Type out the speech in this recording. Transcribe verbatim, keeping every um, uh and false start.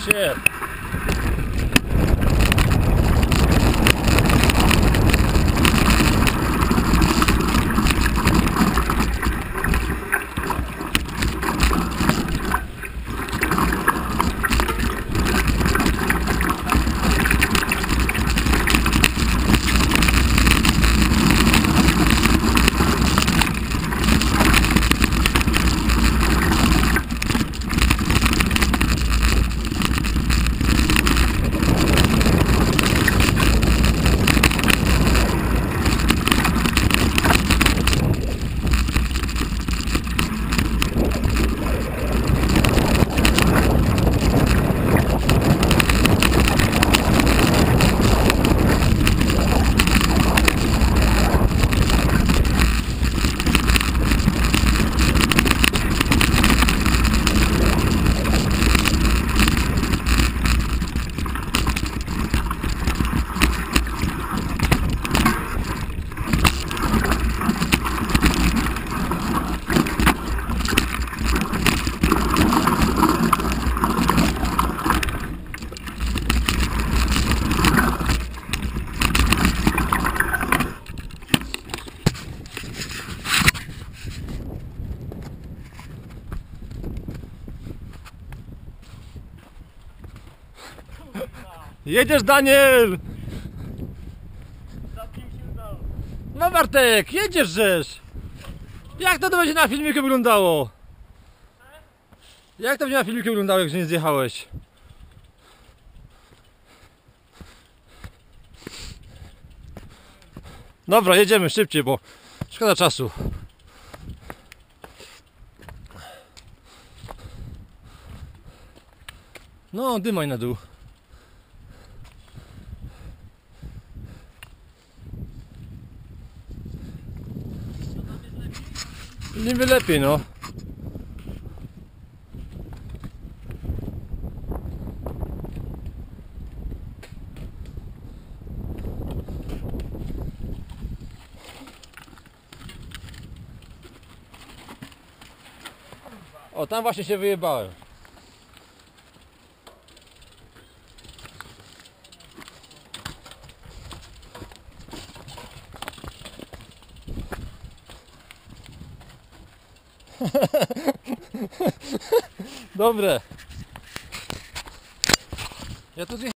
się. Jedziesz, Daniel! No Bartek, jedziesz żeż! Jak to, to będzie na filmiku wyglądało? Jak to będzie na filmiku wyglądało, jak nie zjechałeś? Dobra, jedziemy szybciej, bo szkoda czasu. No, dymaj na dół. Niby lepiej, no. O, tam właśnie się wyjebałem. Dobre. Ja tu